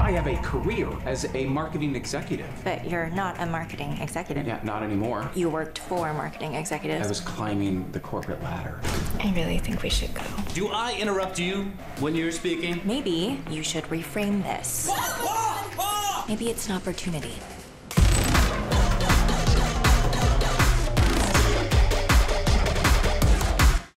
I have a career as a marketing executive. But you're not a marketing executive. Yeah, not anymore. You worked for marketing executives. I was climbing the corporate ladder. I really think we should go. Do I interrupt you when you're speaking? Maybe you should reframe this. Maybe it's an opportunity.